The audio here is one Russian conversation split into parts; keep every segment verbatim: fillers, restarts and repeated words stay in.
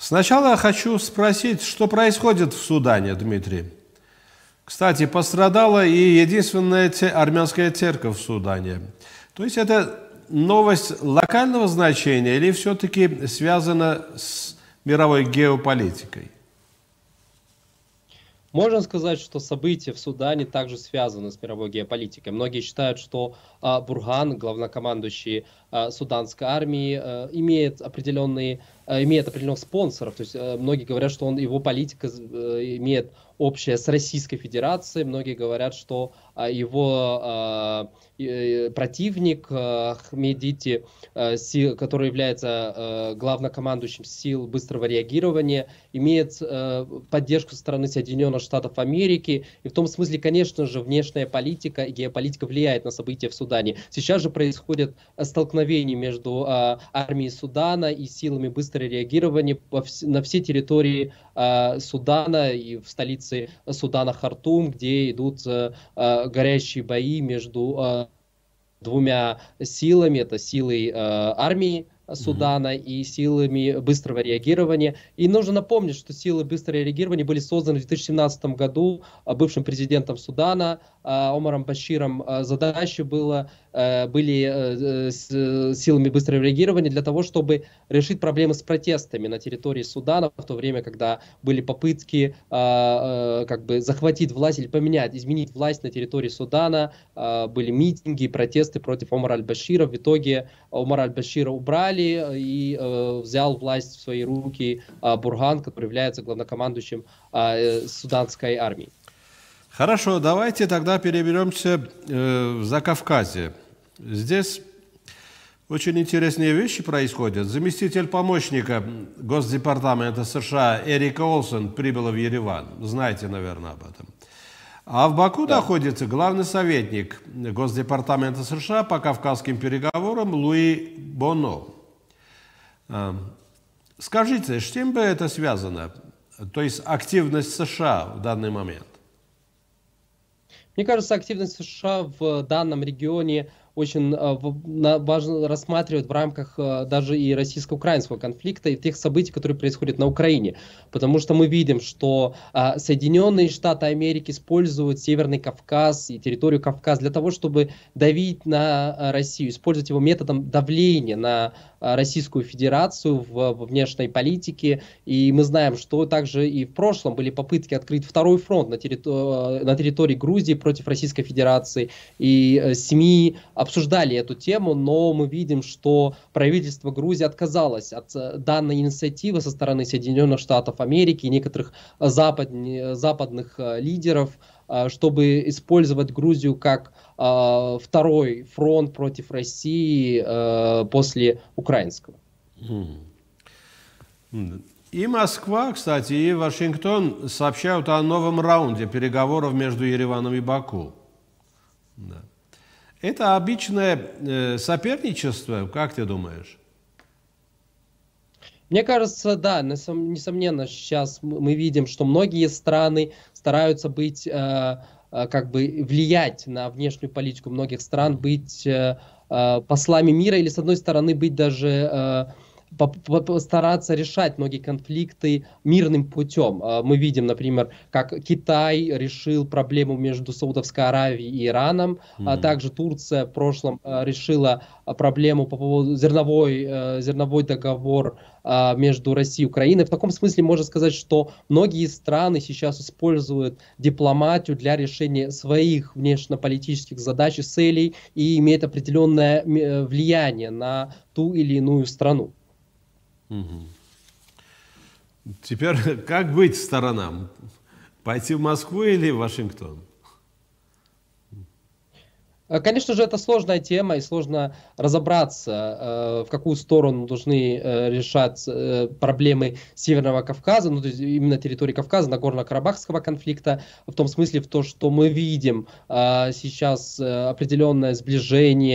Сначала я хочу спросить, что происходит в Судане, Дмитрий. Кстати, пострадала и единственная те- армянская церковь в Судане. То есть это новость локального значения или все-таки связана с мировой геополитикой? Можно сказать, что события в Судане также связаны с мировой геополитикой. Многие считают, что а, Бурган, главнокомандующий а, суданской армии, а, имеет определенные, а, имеет определенных спонсоров. То есть а, многие говорят, что он, его политика а, имеет общее с Российской Федерацией. Многие говорят, что а, его а, и, противник а, Хмедити, а, си- который является а, главнокомандующим сил быстрого реагирования, имеет а, поддержку со стороны Соединенных Штатов Америки. И в том смысле, конечно же, внешняя политика и геополитика влияет на события в Судане. Сейчас же происходит столкновение между а, армией Судана и силами быстрого реагирования по вс- на все территории а, Судана и в столице Судана Хартум, где идут а, а, горячие бои между а, двумя силами. Это силой э, армии Мгм. Судана и силами быстрого реагирования. И нужно напомнить, что силы быстрого реагирования были созданы в две тысячи семнадцатом году э, бывшим президентом Судана э, Омаром Баширом. Э, Задачей было, э, были э, э, с, э, силами быстрого реагирования для того, чтобы решить проблемы с протестами на территории Судана, в то время, когда были попытки э, э, как бы захватить власть или поменять, изменить власть на территории Судана. Э, были митинги, протесты против Омара аль-Башира. В итоге Омара аль-Башира убрали и э, взял власть в свои руки э, Бурган, который является главнокомандующим э, суданской армии. Хорошо, давайте тогда переберемся э, в Закавказье. Здесь очень интересные вещи происходят. Заместитель помощника Госдепартамента США Эрика Олсен прибыла в Ереван. Знаете, наверное, об этом. А в Баку Да. находится главный советник Госдепартамента США по кавказским переговорам Луи Боно. А, Скажите, с чем бы это связано? То есть активность США в данный момент? Мне кажется, активность США в данном регионе очень э, в- на- важно рассматривать в рамках э, даже и российско-украинского конфликта и тех событий, которые происходят на Украине. Потому что мы видим, что а, Соединенные Штаты Америки используют Северный Кавказ и территорию Кавказ для того, чтобы давить на а, Россию, использовать его методом давления на а, Российскую Федерацию в, в внешней политике. И мы знаем, что также и в прошлом были попытки открыть второй фронт на, территор- на территории Грузии против Российской Федерации. И э, СМИ обсуждали эту тему, но мы видим, что правительство Грузии отказалось от э, данной инициативы со стороны Соединенных Штатов Америки и некоторых э, западни- западных э, лидеров, э, чтобы использовать Грузию как э, второй фронт против России э, после украинского. И Москва, кстати, и Вашингтон сообщают о новом раунде переговоров между Ереваном и Баку. Да. Это обычное э, соперничество, как ты думаешь? Мне кажется, да, несом- несомненно, сейчас м- мы видим, что многие страны стараются быть, э, э, как бы влиять на внешнюю политику многих стран, быть э, э, послами мира или, с одной стороны, быть даже э, по- по- постараться решать многие конфликты мирным путем. Э, Мы видим, например, как Китай решил проблему между Саудовской Аравией и Ираном, а Мгм. также Турция в прошлом э, решила э, проблему по поводу зерновой, э, зерновой договор а, между Россией и Украиной. В таком смысле можно сказать, что многие страны сейчас используют дипломатию для решения своих внешнеполитических задач и целей и имеют определенное м, э, влияние на ту или иную страну. Мгм. Теперь как быть сторонам? Пойти в Москву или в Вашингтон? Э, Конечно же, это сложная тема, и сложно разобраться, э, в какую сторону должны э, решать э, проблемы Северного Кавказа, ну, то есть именно территории Кавказа, Нагорно-Карабахского конфликта, в том смысле, в то, что мы видим э, сейчас э, определенное сближение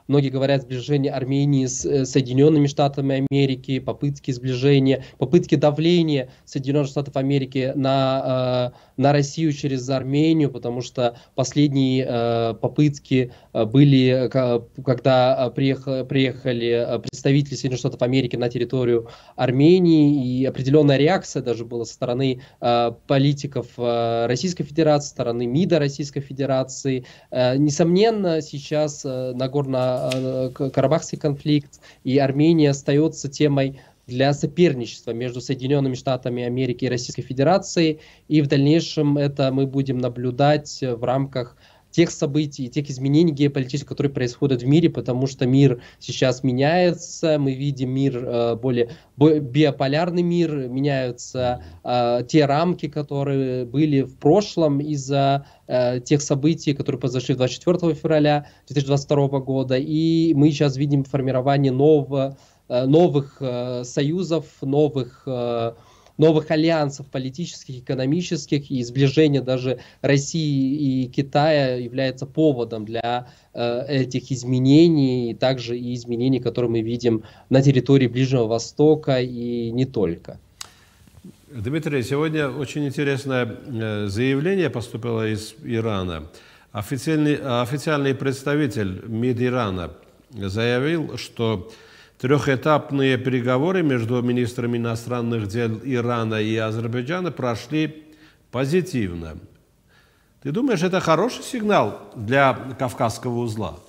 многие говорят сближение Армении с э, Соединенными Штатами Америки, попытки сближения, попытки давления Соединенных Штатов Америки на, э, на Россию через Армению, потому что последние э, попытки э, были, ка- когда приехали, приехали представители Соединенных Штатов Америки на территорию Армении, и определенная реакция даже была со стороны э, политиков э, Российской Федерации, со стороны МИДа Российской Федерации. Э, несомненно, сейчас э, Нагорно-Карабахский конфликт и Армения остается темой для соперничества между Соединенными Штатами Америки и Российской Федерацией, и в дальнейшем это мы будем наблюдать в рамках тех событий, тех изменений геополитических, которые происходят в мире, потому что мир сейчас меняется, мы видим мир э, более бо- биополярный мир, меняются э, те рамки, которые были в прошлом из-за э, тех событий, которые произошли двадцать четвёртого февраля две тысячи двадцать второго года, и мы сейчас видим формирование нового, э, новых э, союзов, новых э, новых альянсов политических, экономических, и сближение даже России и Китая является поводом для э, этих изменений, и также и изменений, которые мы видим на территории Ближнего Востока и не только. Дмитрий, сегодня очень интересное э, заявление поступило из Ирана. Официальный, официальный представитель МИД Ирана заявил, что трехэтапные переговоры между министрами иностранных дел Ирана и Азербайджана прошли позитивно. Ты думаешь, это хороший сигнал для Кавказского узла?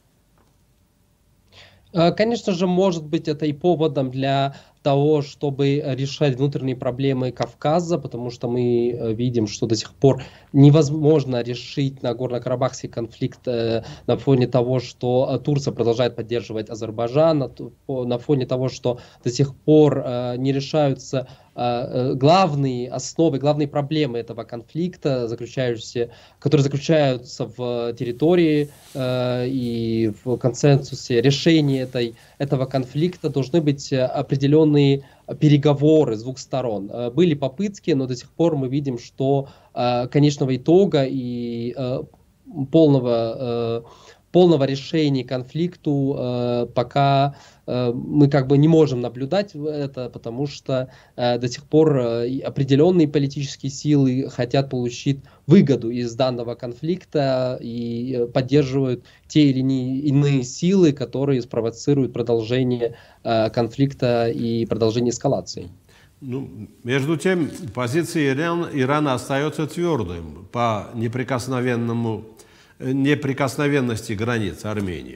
Конечно же, может быть, это и поводом для того, чтобы решать внутренние проблемы Кавказа, потому что мы видим, что до сих пор невозможно решить Нагорно-Карабахский конфликт на фоне того, что Турция продолжает поддерживать Азербайджан, на фоне того, что до сих пор не решаются главные основы, главные проблемы этого конфликта, заключающиеся, которые заключаются в территории и в консенсусе решения этой, этого конфликта, должны быть определенные переговоры с двух сторон. Были попытки, но до сих пор мы видим, что конечного итога и полного, полного решения конфликту пока мы как бы не можем наблюдать это, потому что до сих пор определенные политические силы хотят получить выгоду из данного конфликта и поддерживают те или иные силы, которые спровоцируют продолжение конфликта и продолжение эскалации. Ну, между тем, позиция Ирана, Ирана остается твердым по неприкосновенному, неприкосновенности границ Армении.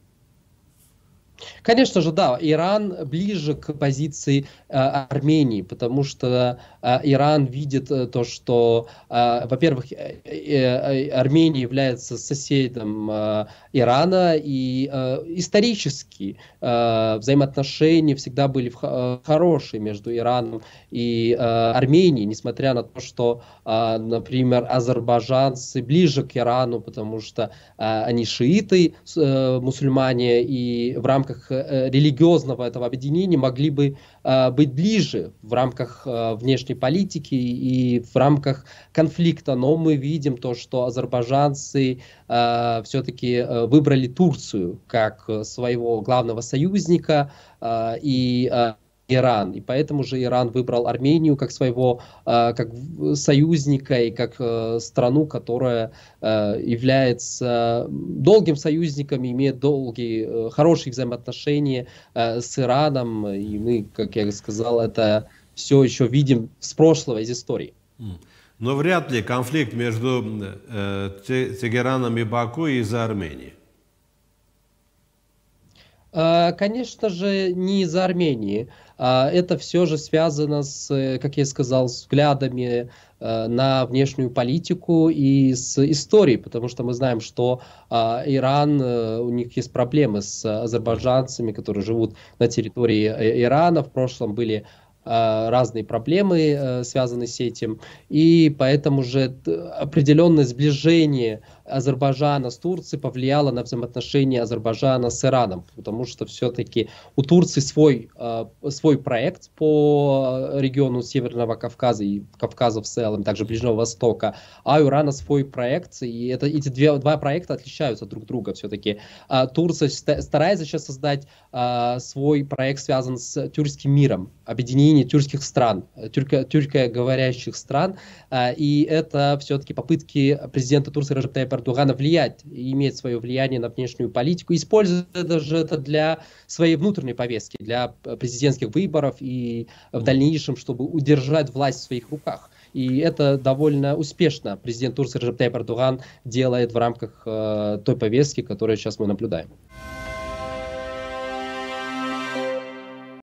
Конечно же, да, Иран ближе к позиции э, Армении, потому что э, Иран видит э, то, что, э, во-первых, э, э, Армения является соседом э, Ирана, и э, исторически э, взаимоотношения всегда были в, э, хорошие между Ираном и э, Арменией, несмотря на то, что, э, например, азербайджанцы ближе к Ирану, потому что э, они шииты, э, мусульмане, и в рамках религиозного этого объединения могли бы э, быть ближе в рамках э, внешней политики и в рамках конфликта. Но мы видим то, что азербайджанцы э, все-таки э, выбрали Турцию как своего главного союзника э, и э, Иран, и поэтому же Иран выбрал Армению как своего э, как союзника и как э, страну, которая э, является долгим союзником, имеет долгие, э, хорошие взаимоотношения э, с Ираном, и мы, как я сказал, это все еще видим с прошлого, из истории. Но вряд ли конфликт между э, Тегераном и Баку из-за Армении. Конечно же, не из-за Армении. Это все же связано с, как я сказал, с взглядами на внешнюю политику и с историей, потому что мы знаем, что Иран, у них есть проблемы с азербайджанцами, которые живут на территории Ирана. В прошлом были разные проблемы, связанные с этим, и поэтому же определенное сближение Азербайджана с Турцией повлияло на взаимоотношения Азербайджана с Ираном, потому что все-таки у Турции свой, свой проект по региону Северного Кавказа и Кавказа в целом, также Ближнего Востока, а у Ирана свой проект, и это, эти две, два проекта отличаются друг от друга все-таки. Турция старается сейчас создать свой проект, связан с тюркским миром, объединение тюркских стран, тюрко, тюркоговорящих стран, и это все-таки попытки президента Турции Реджепа Тайипа Эрдогана влиять, иметь свое влияние на внешнюю политику, используя даже это для своей внутренней повестки, для президентских выборов и в дальнейшем, чтобы удержать власть в своих руках. И это довольно успешно президент Турции Реджеп Тайип Эрдоган делает в рамках э, той повестки, которую сейчас мы наблюдаем.